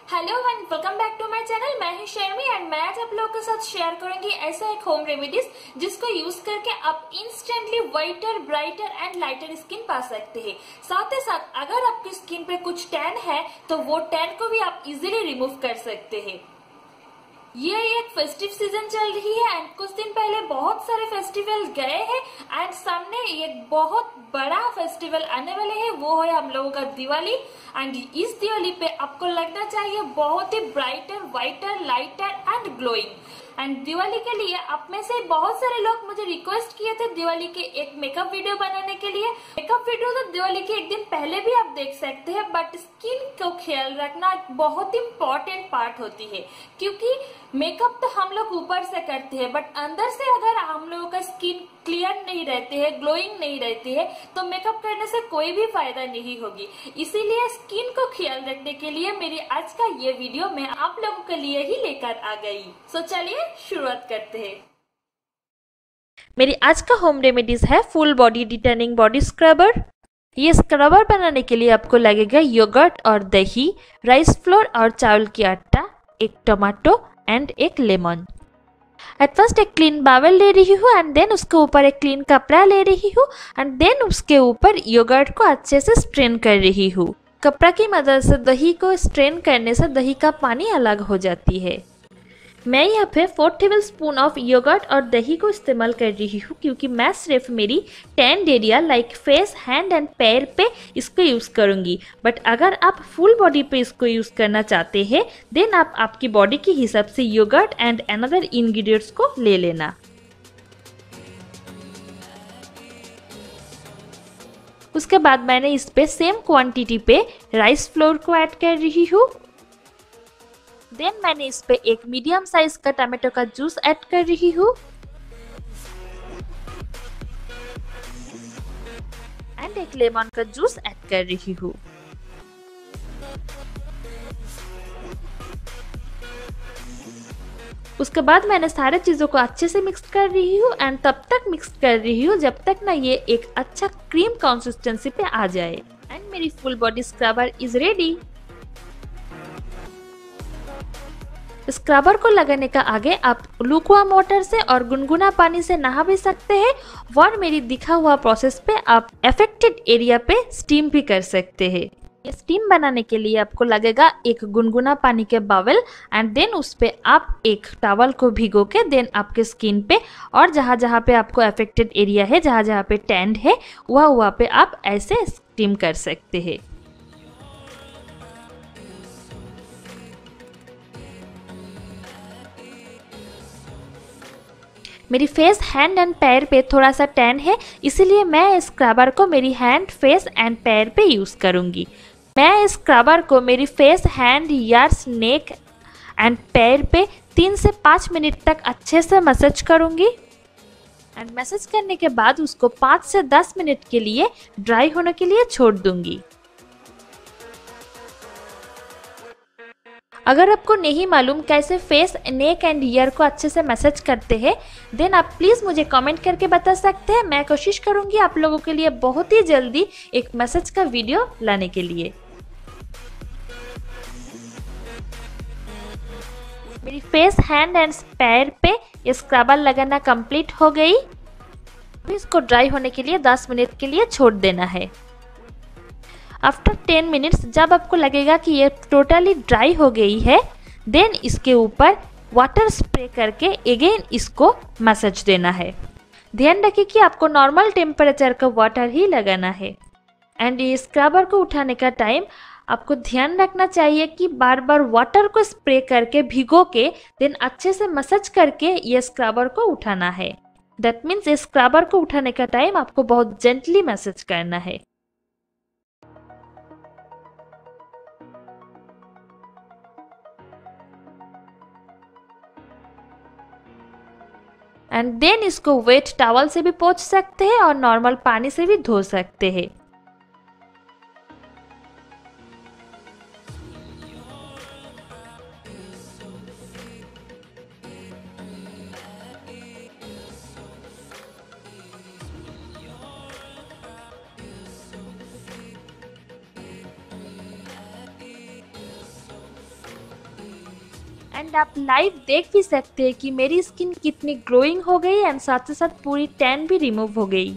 Hello and welcome back to my channel. मैं हूं शर्मी and मैं आज आप लोगों के साथ शेयर करूंगी ऐसा एक होम रेमेडीज जिसको यूज करके आप instantly whiter, brighter and lighter skin पा सकते हैं। साथ ही साथ अगर आपकी स्किन पे कुछ टैन है तो वो टैन को भी आप इजीली रिमूव कर सकते हैं। ये एक फेस्टिव सीजन चल रही है एंड कुछ दिन पहले बहुत सारे फेस्टिवल गए हैं एंड सामने एक बहुत बड़ा फेस्टिवल आने वाले हैं, वो है हम लोगों का दिवाली। एंड इस दिवाली पे आपको लगना चाहिए बहुत ही brighter, whiter, lighter and glowing. And Diwali के लिए आप में से बहुत सारे लोग मुझे रिक्वेस्ट किए थे दिवाली के एक मेकअप वीडियो बनाने के लिए। मेकअप वीडियो तो दिवाली के एक दिन पहले भी आप देख सकते हैं, बट स्किन को ख्याल रखना एक बहुत इंपॉर्टेंट पार्ट होती है, क्योंकि मेकअप तो हम लोग ऊपर से करते हैं बट अंदर से अगर हम लोगों का स्किन क्लियर नहीं रहते हैं, ग्लोइंग नहीं रहती है, तो मेकअप करने से कोई भी फायदा नहीं होगी। इसीलिए स्किन को ख्याल रखने के लिए मेरी आज का ये वीडियो मैं आप लोगों के लिए ही लेकर आ गई। सो चलिए शुरुआत करते हैं। मेरी आज का होम रेमेडीज है full body detanning body scrubber. ये स्क्रबर बनाने के लिए आपको लगेगा योगर्ट और दही, राइस फ्लोर और चावल की आटा, एक टमाटो एंड एक लेमन। एट फर्स्ट एक क्लीन बावल ले रही हूँ एंड देन उसके ऊपर एक क्लीन कपड़ा ले रही हूँ एंड देन उसके ऊपर योगर्ट को अच्छे से स्ट्रेन कर रही हूँ। कपड़ा की मदद से दही को स्ट्रेन करने से दही का पानी अलग हो जाती है। मैं यहाँ पे 4 टेबलस्पून ऑफ योगर्ट और दही को इस्तेमाल कर रही हूँ, क्योंकि मैं सिर्फ मेरी tan area like face, hand and पैर पे इसको यूज़ करूँगी। बट अगर आप फुल बॉडी पे इसको यूज़ करना चाहते हैं देन आप आपकी बॉडी के हिसाब से योगर्ट एंड अनदर इंग्रेडिएंट्स को ले लेना। उसके बाद मैंने इस पे सेम क्वांटिटी पे राइस फ्लोर को ऐड कर रही हूँ। देन मैंने इस पे एक मीडियम साइज का टमाटो का जूस ऐड कर रही हूँ एंड एक लेमन का जूस ऐड कर रही हूँ। उसके बाद मैंने सारे चीज़ों को अच्छे से मिक्स कर रही हूँ एंड तब तक मिक्स कर रही हूँ जब तक ना ये एक अच्छा क्रीम कंसिस्टेंसी पे आ जाए। एंड मेरी full body scrubber is ready. स्क्रबर को लगाने का आगे आप लुकवार्म वाटर से और गुनगुना पानी से नहा भी सकते हैं और मेरी दिखा हुआ प्रोसेस पे आप अफेक्टेड एरिया पे स्टीम भी कर सकते हैं। ये स्टीम बनाने के लिए आपको लगेगा एक गुनगुना पानी के बावल एंड देन उस पे आप एक टॉवल को भिगो के देन आपके स्किन पे और जहाँ जहाँ पे आपको अफेक्टेड एरिया है, जहाँ जहाँ पे टैंड है, वहाँ पे आप ऐसे स्टीम कर सकते हैं। मेरी फेस, हैंड एंड पैर पे थोड़ा सा टैन है, इसीलिए मैं स्क्रबर को मेरी हैंड, फेस एंड पैर पे यूज़ करूँगी। मैं स्क्रबर को मेरी face, hand, ears, neck and पैर पे 3 से 5 मिनट तक अच्छे से मसाज करूँगी एंड मसाज करने के बाद उसको 5 से 10 मिनट के लिए ड्राई होने के लिए छोड़ दूँगी। अगर आपको नहीं मालूम कैसे फेस, नेक एंड ईयर को अच्छे से मसाज करते हैं देन आप प्लीज़ मुझे कमेंट करके बता सकते हैं। मैं कोशिश करूंगी आप लोगों के लिए बहुत ही जल्दी एक मसाज का वीडियो लाने के लिए। मेरी फेस, हैंड एंड पैर पे स्क्रबर लगाना कंप्लीट हो गई। अभी इसको ड्राई होने के लिए 10 मिनट के लिए छोड़ देना है। आफ्टर 10 मिनट्स जब आपको लगेगा कि ये टोटली ड्राई हो गई है देन इसके ऊपर वाटर स्प्रे करके अगेन इसको मसाज देना है। ध्यान रखिए कि आपको नॉर्मल टेम्परेचर का वाटर ही लगाना है। एंड ये स्क्रबर को उठाने का टाइम आपको ध्यान रखना चाहिए कि बार बार वाटर को स्प्रे करके भिगो के देन अच्छे से मसाज करके ये स्क्रबर को उठाना है। दैट मीन्स ये स्क्रबर को उठाने का टाइम आपको बहुत जेंटली मसाज करना है। एंड देन इसको वेट टॉवल से भी पोंछ सकते हैं और नॉर्मल पानी से भी धो सकते हैं। एंड आप लाइव देख भी सकते हैं कि मेरी स्किन कितनी ग्लोइंग हो गई एंड साथ ही साथ पूरी टैन भी रिमूव हो गई।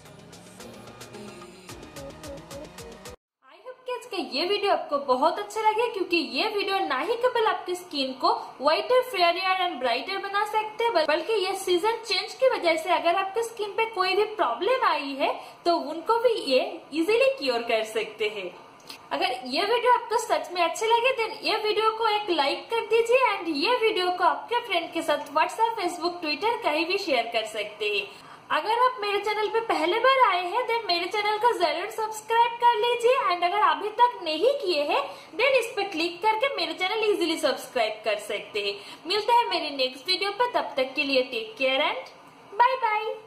ये वीडियो आपको बहुत अच्छा लगे क्योंकि ये वीडियो ना ही केवल आपकी स्किन को व्हाइटर, फेयरियर एंड ब्राइटर बना सकते हैं, बल्कि ये सीजन चेंज की वजह से अगर आपकी स्किन पे कोई भी प्रॉब्लम आई है तो उनको भी ये इजीली क्योर कर सकते हैं। अगर ये वीडियो आपको सच में अच्छे लगे देन ये वीडियो को एक लाइक कर दीजिए एंड ये वीडियो को आपके फ्रेंड के साथ व्हाट्सएप, फेसबुक, ट्विटर कहीं भी शेयर कर सकते हैं। अगर आप मेरे चैनल पे पहले बार आए हैं देन मेरे चैनल को जरूर सब्सक्राइब कर लीजिए एंड अगर अभी तक नहीं किए हैं देन इस पे क्लिक करके मेरे चैनल इजीली सब्सक्राइब कर सकते हैं। मिलते हैं मेरी नेक्स्ट वीडियो पर, तब तक के लिए take care and bye bye.